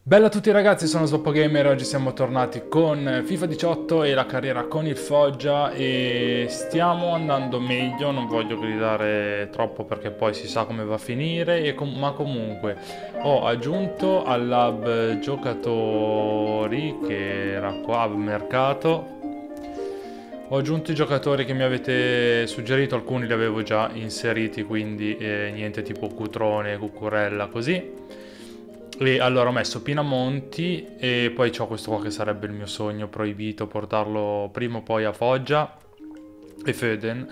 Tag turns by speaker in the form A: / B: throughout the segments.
A: Bella a tutti ragazzi, sono Swappo Gamer e oggi siamo tornati con FIFA 18 e la carriera con il Foggia e stiamo andando meglio, non voglio gridare troppo perché poi si sa come va a finire, ma comunque ho aggiunto all'hub giocatori che era qua al mercato. Ho aggiunto i giocatori che mi avete suggerito, alcuni li avevo già inseriti, quindi niente tipo Cutrone, Cucurella, così. E allora ho messo Pinamonti e poi c'ho questo qua che sarebbe il mio sogno proibito, portarlo prima o poi a Foggia e Föden.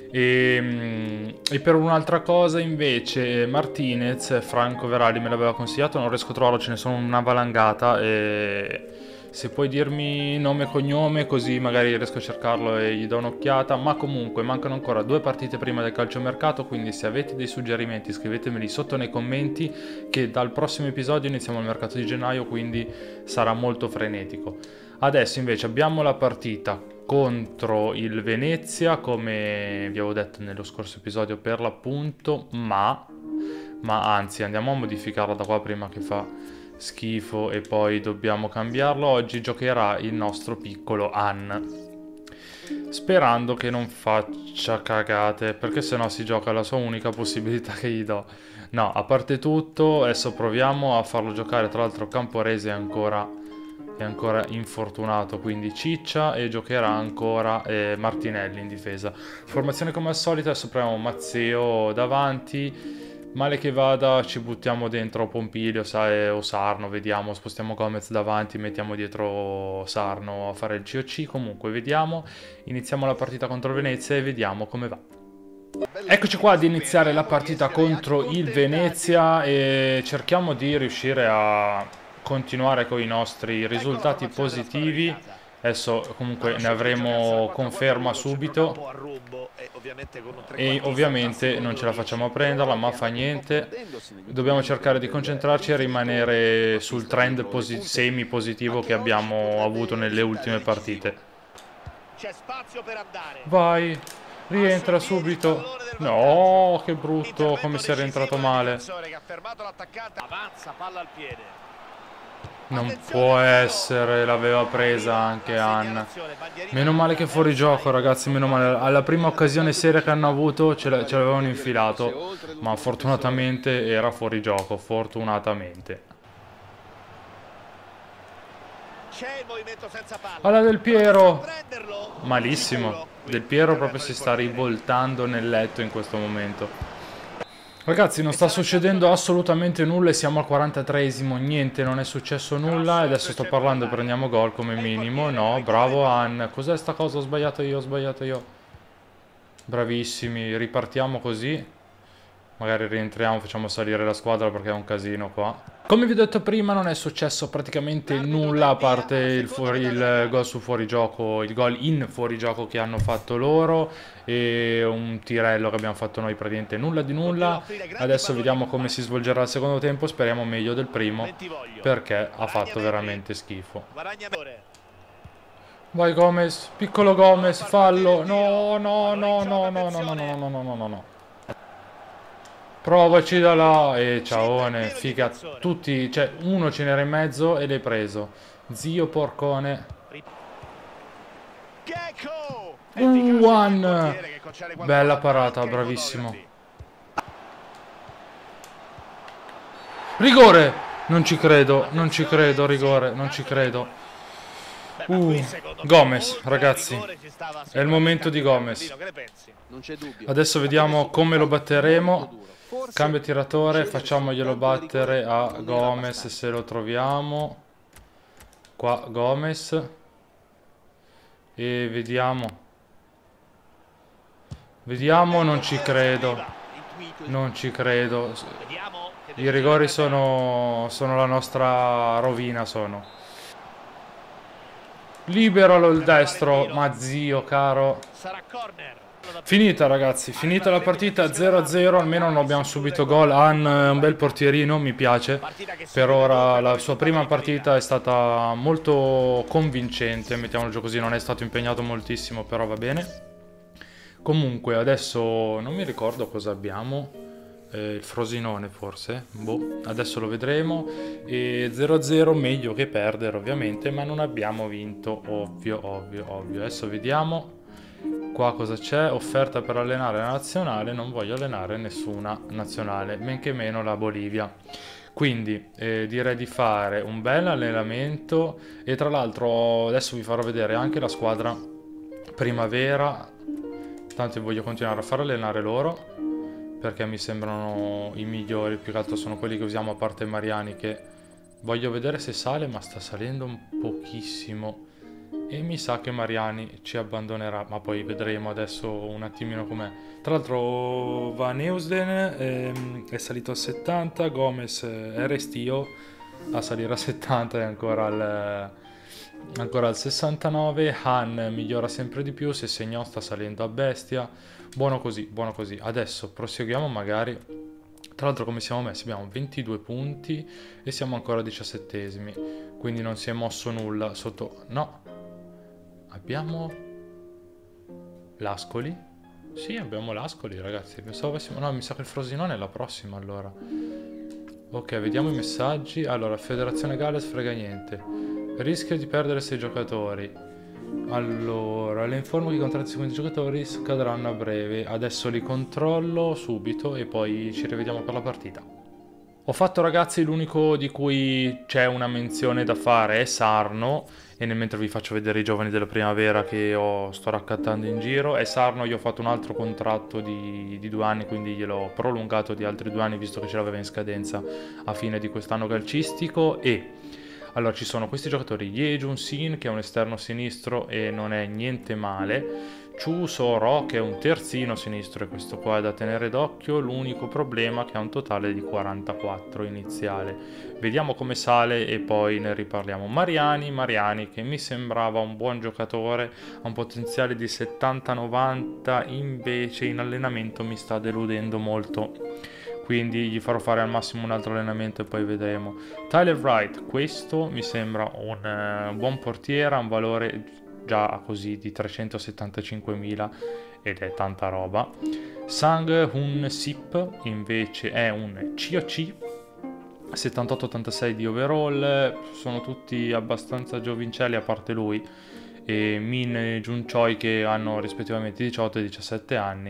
A: E per un'altra cosa invece Martinez, Franco Verali me l'aveva consigliato, non riesco a trovarlo, ce ne sono una valangata e se puoi dirmi nome e cognome così magari riesco a cercarlo e gli do un'occhiata, ma comunque mancano ancora 2 partite prima del calciomercato, quindi se avete dei suggerimenti scrivetemeli sotto nei commenti che dal prossimo episodio iniziamo il mercato di gennaio, quindi sarà molto frenetico. Adesso invece abbiamo la partita contro il Venezia, come vi avevo detto nello scorso episodio per l'appunto, ma anzi andiamo a modificarla da qua prima che fa schifo e poi dobbiamo cambiarlo. Oggi giocherà il nostro piccolo Han, sperando che non faccia cagate, perché sennò si gioca la sua unica possibilità che gli do. No, a parte tutto, adesso proviamo a farlo giocare. Tra l'altro Camporese è ancora infortunato, quindi ciccia, e giocherà ancora Martinelli in difesa. Formazione come al solito, adesso proviamo Mazzeo davanti. Male che vada ci buttiamo dentro Pompilio o Sarno, vediamo, spostiamo Gomez davanti, mettiamo dietro Sarno a fare il COC, comunque vediamo, iniziamo la partita contro Venezia e vediamo come va. Eccoci qua ad iniziare la partita contro il Venezia e cerchiamo di riuscire a continuare con i nostri risultati positivi. Adesso comunque ne avremo conferma subito e ovviamente non ce la facciamo a prenderla, ma fa niente. Dobbiamo cercare di concentrarci e rimanere sul trend semi positivo che abbiamo avuto nelle ultime partite. Vai, rientra subito. No, che brutto, come si è rientrato male. Non può essere, l'aveva presa anche Anna. Meno male che fuori gioco, ragazzi, meno male. Alla prima occasione seria che hanno avuto ce l'avevano infilato, ma fortunatamente era fuori gioco, fortunatamente. Alla Del Piero! Malissimo. Del Piero proprio si sta rivoltando nel letto in questo momento. Ragazzi, non sta succedendo assolutamente nulla e siamo al 43esimo, niente, non è successo nulla e adesso sto parlando e prendiamo gol come minimo. No, bravo Han. Cos'è sta cosa? Ho sbagliato io, ho sbagliato io. Bravissimi, ripartiamo così. Magari rientriamo, facciamo salire la squadra perché è un casino qua. Come vi ho detto prima non è successo praticamente nulla a parte il gol su fuorigioco, il gol in fuorigioco che hanno fatto loro e un tirello che abbiamo fatto noi, praticamente nulla di nulla. Adesso vediamo come si svolgerà il secondo tempo, speriamo meglio del primo perché ha fatto veramente schifo. Vai Gomez, piccolo Gomez, fallo, no, no, no, no, no, no, no, no, no, no, no, no, no. Provaci da là e ciaone, figa, tutti, cioè uno ce n'era in mezzo e l'hai preso. Zio porcone. One! Bella parata, bravissimo. Rigore! Non ci credo, non ci credo, rigore, non ci credo. Gomez, ragazzi, è il momento di Gomez. Adesso vediamo come lo batteremo. Cambio tiratore, facciamoglielo battere a Gomez se lo troviamo. Qua Gomez. E vediamo. Vediamo, non ci credo. Non ci credo. I rigori sono la nostra rovina, sono. Liberalo il destro, ma zio caro. Finita ragazzi, finita la partita 0-0, almeno non abbiamo subito gol. Han è un bel portierino, mi piace. Per ora la sua prima partita è stata molto convincente, mettiamolo giù così, non è stato impegnato moltissimo, però va bene. Comunque adesso non mi ricordo cosa abbiamo. il Frosinone forse, boh, adesso lo vedremo. E 0-0 meglio che perdere ovviamente, ma non abbiamo vinto, ovvio. Adesso vediamo qua cosa c'è. Offerta per allenare la nazionale, non voglio allenare nessuna nazionale, men che meno la Bolivia. Quindi direi di fare un bel allenamento, e tra l'altro adesso vi farò vedere anche la squadra primavera, tanto voglio continuare a far allenare loro perché mi sembrano i migliori, più che altro sono quelli che usiamo a parte Mariani, che voglio vedere se sale, ma sta salendo un pochissimo e mi sa che Mariani ci abbandonerà, ma poi vedremo adesso un attimino com'è. Tra l'altro Van Heusden è salito a 70, Gomez è restio a salire a 70 e ancora al 69. Han migliora sempre di più, se Segnò sta salendo a bestia. Buono così, buono così. Adesso proseguiamo magari. Tra l'altro come siamo messi? Abbiamo 22 punti e siamo ancora 17esimi, quindi non si è mosso nulla sotto... No, abbiamo l'Ascoli? Sì, abbiamo l'Ascoli, ragazzi. Pensavo avessimo... No, mi sa che il Frosinone è la prossima, allora. Ok, vediamo i messaggi. Allora, Federazione Galles frega niente. Rischia di perdere 6 giocatori. Allora, le informo che i contratti di 50 giocatori scadranno a breve. Adesso li controllo subito e poi ci rivediamo per la partita. Ho fatto, ragazzi, l'unico di cui c'è una menzione da fare è Sarno, e nel mentre vi faccio vedere i giovani della primavera che sto raccattando in giro. E Sarno gli ho fatto un altro contratto di 2 anni, quindi gliel'ho prolungato di altri 2 anni visto che ce l'aveva in scadenza a fine di quest'anno calcistico. E allora ci sono questi giocatori: Ye Jun-sin, che è un esterno sinistro e non è niente male, Chu So-ro, che è un terzino sinistro, e questo qua è da tenere d'occhio. L'unico problema è che ha un totale di 44 iniziale. Vediamo come sale e poi ne riparliamo. Mariani, che mi sembrava un buon giocatore, ha un potenziale di 70-90, invece in allenamento mi sta deludendo molto, quindi gli farò fare al massimo un altro allenamento e poi vedremo. Tyler Wright, questo mi sembra un buon portiere, ha un valore già così di 375.000 ed è tanta roba. Sang Hun Sip invece è un COC, 78-86 di overall, sono tutti abbastanza giovincelli a parte lui, e Min e Jun Choi, che hanno rispettivamente 18 e 17 anni.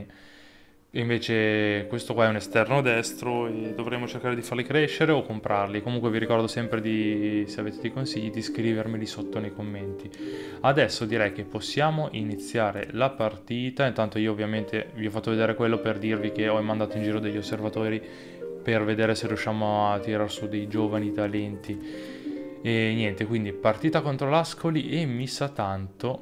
A: Invece questo qua è un esterno destro e dovremo cercare di farli crescere o comprarli. Comunque vi ricordo sempre se avete dei consigli, di scrivermeli sotto nei commenti. Adesso direi che possiamo iniziare la partita. Intanto io ovviamente vi ho fatto vedere quello per dirvi che ho mandato in giro degli osservatori per vedere se riusciamo a tirar su dei giovani talenti. E niente, quindi partita contro l'Ascoli, e mi sa tanto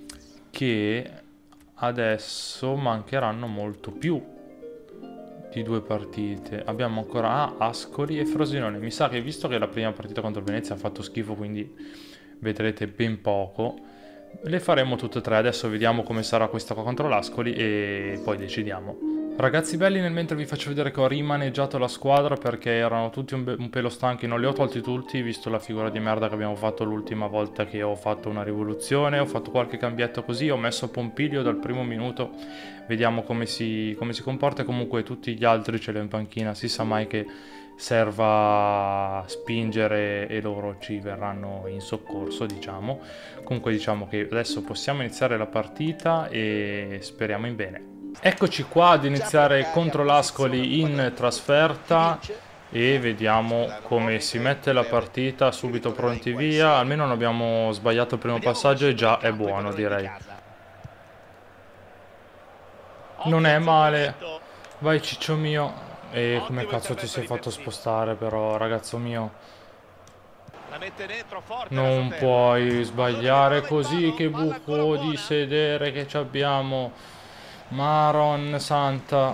A: che adesso mancheranno molto più di 2 partite. Abbiamo ancora Ascoli e Frosinone. Mi sa che, visto che la prima partita contro Venezia ha fatto schifo, quindi vedrete ben poco, le faremo tutte e 3. Adesso vediamo come sarà questa qua contro l'Ascoli e poi decidiamo. Ragazzi belli, nel mentre vi faccio vedere che ho rimaneggiato la squadra perché erano tutti un pelo stanchi. Non li ho tolti tutti, visto la figura di merda che abbiamo fatto l'ultima volta che ho fatto una rivoluzione. Ho fatto qualche cambietto così, ho messo Pompilio dal primo minuto, vediamo come si comporta. Comunque tutti gli altri ce li ho in panchina, si sa mai che serva spingere e loro ci verranno in soccorso, diciamo. Comunque diciamo che adesso possiamo iniziare la partita e speriamo in bene. Eccoci qua ad iniziare contro l'Ascoli in trasferta e vediamo come si mette la partita. Subito pronti via, almeno non abbiamo sbagliato il primo passaggio e già è buono, direi. Non è male, vai ciccio mio. E come cazzo ti sei fatto spostare però, ragazzo mio? Non puoi sbagliare così, che buco di sedere che ci abbiamo. Maron santa.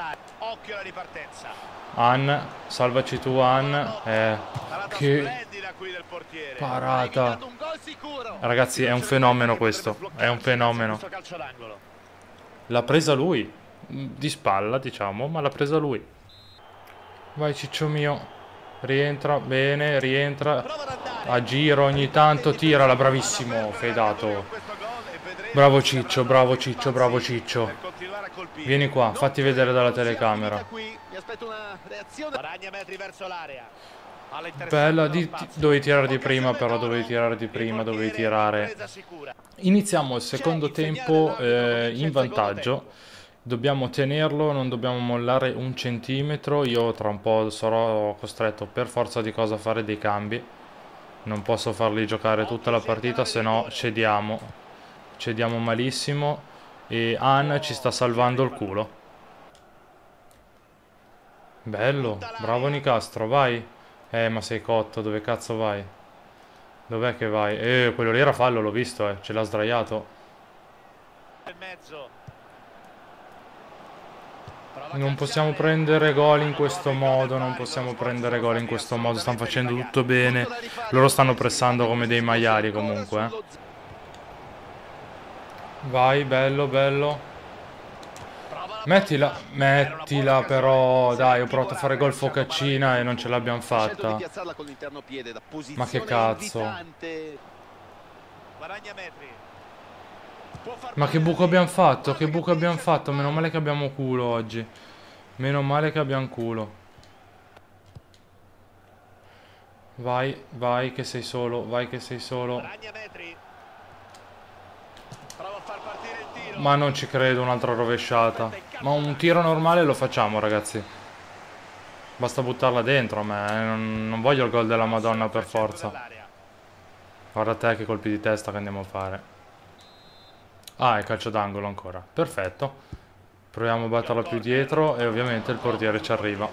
A: Han, salvaci tu Han. Che parata. Ragazzi, è un fenomeno questo. È un fenomeno. L'ha presa lui. Di spalla, diciamo, ma l'ha presa lui. Vai ciccio mio. Rientra, bene, rientra. A giro ogni tanto, tirala, bravissimo, fedato. Bravo Ciccio, bravo Ciccio, bravo Ciccio. Vieni qua, fatti vedere dalla telecamera.
B: aspetto una reazione. Guadagna metri verso l'area.
A: Bella, dovevi tirare di prima, però dovevi tirare di prima, dovevi tirare. Iniziamo il secondo tempo in vantaggio. Dobbiamo tenerlo, non dobbiamo mollare un centimetro. Io tra un po' sarò costretto per forza di cosa a fare dei cambi. Non posso farli giocare tutta la partita, se no cediamo. Cediamo malissimo. E Han ci sta salvando il culo. Bello, bravo Nicastro, vai. Ma sei cotto, dove cazzo vai? Dov'è che vai? Quello lì era fallo, l'ho visto, ce l'ha sdraiato. Non possiamo prendere gol in questo modo, non possiamo prendere gol in questo modo, stanno facendo tutto bene. Loro stanno pressando come dei maiali comunque. Vai, bello, bello. Mettila però, dai, ho provato a fare gol focaccina e non ce l'abbiamo fatta. Ma che cazzo. Ma che buco abbiamo fatto? Che buco abbiamo fatto? Meno male che abbiamo culo oggi. Meno male che abbiamo culo. Vai, vai che sei solo, vai che sei solo. Ma non ci credo, un'altra rovesciata. Ma un tiro normale lo facciamo, ragazzi. Basta buttarla dentro a me, non voglio il gol della Madonna per forza. Guarda te che colpi di testa che andiamo a fare. Ah, è calcio d'angolo ancora. Perfetto. Proviamo a batterla più dietro e ovviamente il portiere ci arriva.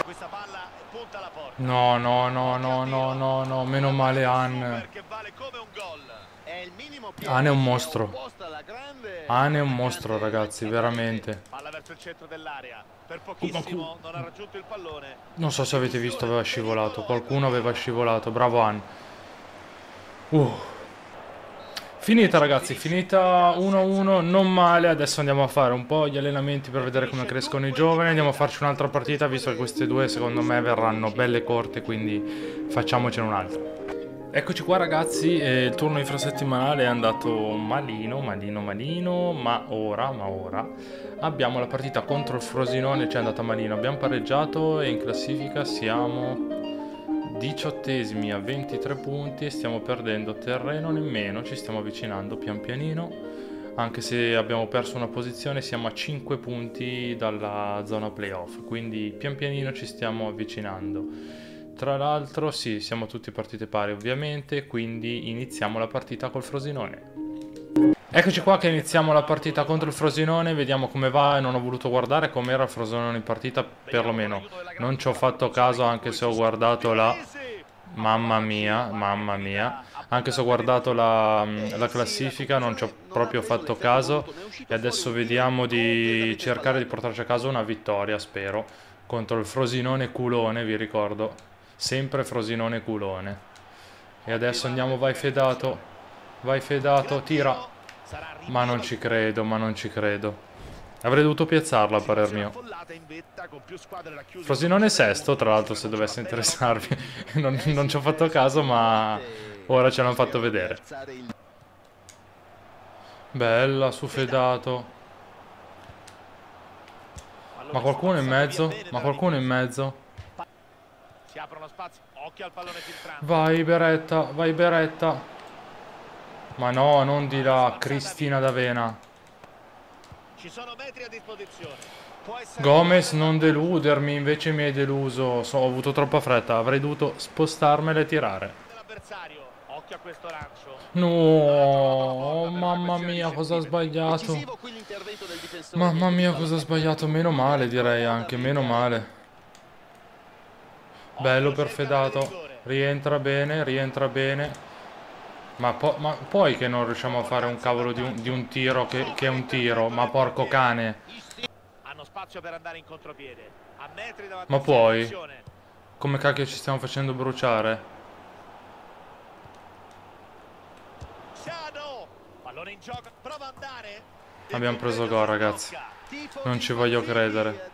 A: No, no, no, no, no, no, no. Meno male Han. Han è un mostro. Han è un mostro, ragazzi, veramente. Non so se avete visto, aveva scivolato. Qualcuno aveva scivolato. Bravo Han. Finita, ragazzi, finita 1-1, non male. Adesso andiamo a fare un po' gli allenamenti per vedere come crescono i giovani. Andiamo a farci un'altra partita, visto che queste due secondo me verranno belle corte, quindi facciamocene un'altra. Eccoci qua, ragazzi, il turno infrasettimanale è andato malino, ma ora abbiamo la partita contro il Frosinone, ci è andata malino, abbiamo pareggiato e in classifica siamo 18esimi a 23 punti e stiamo perdendo terreno nemmeno, ci stiamo avvicinando pian pianino, anche se abbiamo perso una posizione siamo a 5 punti dalla zona playoff, quindi pian pianino ci stiamo avvicinando. Tra l'altro sì, siamo tutti partite pari ovviamente, quindi iniziamo la partita col Frosinone. Eccoci qua che iniziamo la partita contro il Frosinone, vediamo come va. Non ho voluto guardare com'era il Frosinone in partita, perlomeno non ci ho fatto caso, anche se ho guardato la... Mamma mia, anche se ho guardato la classifica non ci ho proprio fatto caso. E adesso vediamo di cercare di portarci a casa una vittoria, spero, contro il Frosinone culone, vi ricordo. Sempre Frosinone culone. E adesso andiamo, vai Fedato, tira. Ma non ci credo, Avrei dovuto piazzarla a parer mio. Frosinone sesto, tra l'altro, se dovesse interessarvi. non ci ho fatto caso, ma ora ce l'hanno fatto vedere. Bella, su Fedato. Ma qualcuno in mezzo? Si aprono spazi, occhio al pallone filtrante. Vai Beretta. Ma no, non di là, Cristina d'Avena. Ci sono metri a disposizione. Gomez, non deludermi, invece mi hai deluso. Ho avuto troppa fretta, avrei dovuto spostarmela e tirare. Occhio a questo lancio. No, mamma mia, cosa ho sbagliato. Mamma mia, cosa ho sbagliato. Meno male, direi anche, meno male. Bello per Fedato, rientra bene. Ma poi che non riusciamo a fare un cavolo di un tiro che è un tiro, ma porco cane. Hanno spazio per andare in contropiede. A metri davanti. Ma poi, come cacchio ci stiamo facendo bruciare? Pallone in gioco, prova ad andare. Abbiamo preso gol, ragazzi. Non ci voglio credere.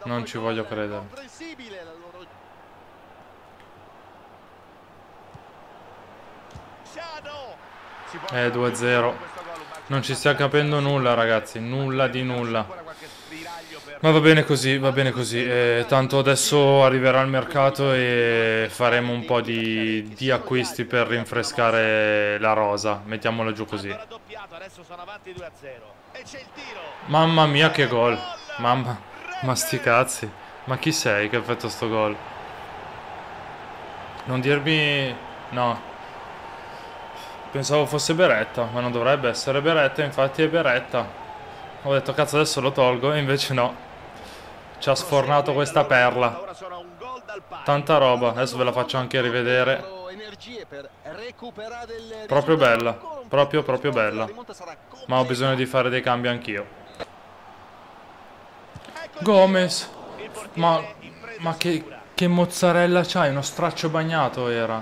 A: 2-0. Non ci sta capendo nulla, ragazzi. Nulla di nulla. Ma va bene così, va bene così. Tanto adesso arriverà il mercato e faremo un po' di acquisti per rinfrescare la rosa. Mettiamolo giù così.
B: Adesso sono avanti 2-0. E c'è il tiro.
A: Mamma mia che gol. Mamma, ma sti cazzi. Ma chi sei che ha fatto sto gol? Non dirmi... No. Pensavo fosse Beretta, ma non dovrebbe essere Beretta, infatti è Beretta. Ho detto cazzo adesso lo tolgo e invece no. Ci ha sfornato questa perla. Tanta roba, adesso ve la faccio anche rivedere. Proprio bella, proprio bella. Ma ho bisogno di fare dei cambi anch'io. Gomez. Ma che mozzarella c'hai? Uno straccio bagnato era.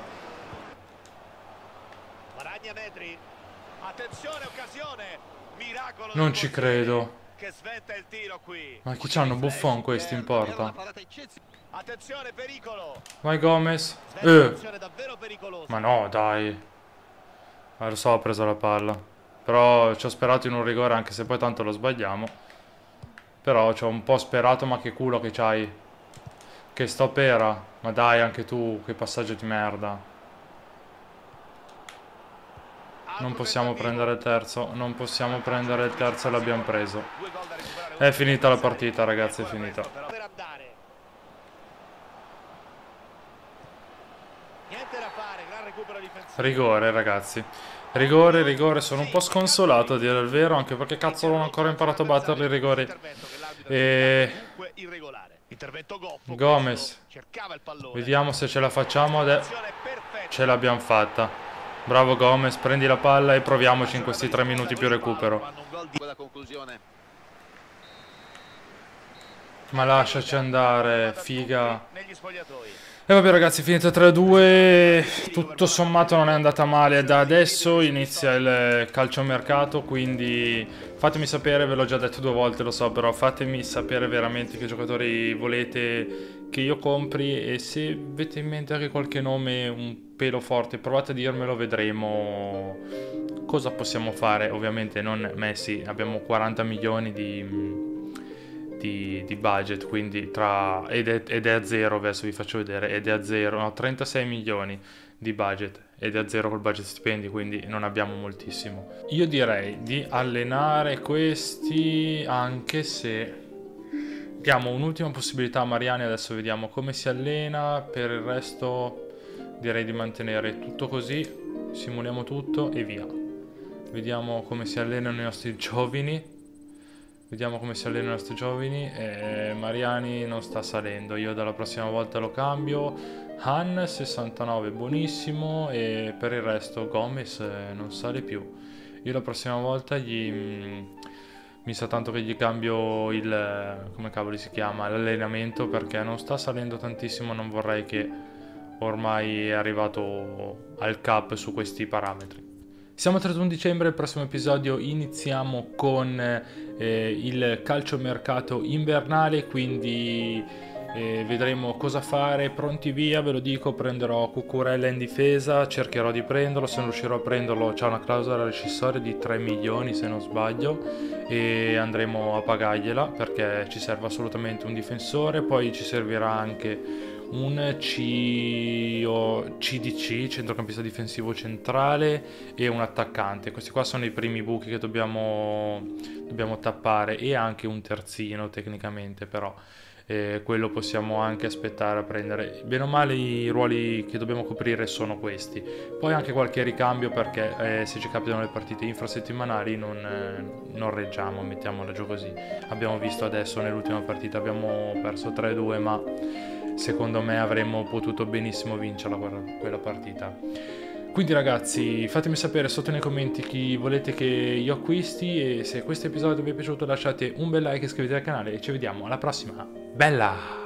A: Non ci credo.
B: Che sventa il tiro qui.
A: Ma chi c'hanno Buffon questi in porta?
B: Attenzione, pericolo.
A: Vai Gomez.
B: Davvero pericolosa.
A: Ma no, dai. Lo so, ho preso la palla. Però ci ho sperato in un rigore anche se poi tanto lo sbagliamo. Però ci ho un po' sperato, ma che culo che c'hai. Che stopera. Ma dai, anche tu, che passaggio di merda. Non possiamo prendere il terzo. Non possiamo prendere il terzo e l'abbiamo preso. È finita la partita, ragazzi, è finita. Rigore, ragazzi. Rigore, sono un po' sconsolato a dire il vero, anche perché cazzo non ho ancora imparato a batterli i rigori. Gomez. Vediamo se ce la facciamo adesso. Ce l'abbiamo fatta. Bravo Gomez, prendi la palla e proviamoci in questi 3 minuti più recupero. Ma lasciaci andare, figa. E vabbè ragazzi, finito 3-2, tutto sommato non è andata male. Da adesso inizia il calciomercato, quindi fatemi sapere, ve l'ho già detto 2 volte, lo so, però fatemi sapere veramente che giocatori volete che io compri e se avete in mente anche qualche nome un pelo forte, provate a dirmelo, vedremo cosa possiamo fare. Ovviamente non Messi, abbiamo 40 milioni di budget, quindi ed è a zero, adesso vi faccio vedere, ed è a zero, no, 36 milioni di budget ed è a zero col budget stipendi, quindi non abbiamo moltissimo. Io direi di allenare questi, anche se diamo un'ultima possibilità a Mariani, adesso vediamo come si allena. Per il resto direi di mantenere tutto così, simuliamo tutto e via. Vediamo come si allenano i nostri giovani. Mariani non sta salendo, io dalla prossima volta lo cambio. Han 69 buonissimo, e per il resto Gomez non sale più. Io la prossima volta mi sa tanto che gli cambio come cavolo si chiama, l'allenamento, perché non sta salendo tantissimo. Non vorrei che ormai è arrivato al cap su questi parametri. Siamo al 31 dicembre, il prossimo episodio iniziamo con il calciomercato invernale, quindi vedremo cosa fare. Pronti via, ve lo dico, prenderò Cucurella in difesa, cercherò di prenderlo, se non riuscirò a prenderlo c'è una clausola rescissoria di 3 milioni se non sbaglio e andremo a pagargliela perché ci serve assolutamente un difensore. Poi ci servirà anche un CDC, centrocampista difensivo centrale, e un attaccante. Questi qua sono i primi buchi che dobbiamo tappare, e anche un terzino tecnicamente, però quello possiamo anche aspettare a prendere. Bene o male i ruoli che dobbiamo coprire sono questi. Poi anche qualche ricambio, perché se ci capitano le partite infrasettimanali non reggiamo, mettiamola giù così. Abbiamo visto adesso nell'ultima partita abbiamo perso 3-2, ma secondo me avremmo potuto benissimo vincerla quella partita. Quindi ragazzi, fatemi sapere sotto nei commenti chi volete che io acquisti, e se questo episodio vi è piaciuto lasciate un bel like, iscrivetevi al canale e ci vediamo alla prossima. Bella!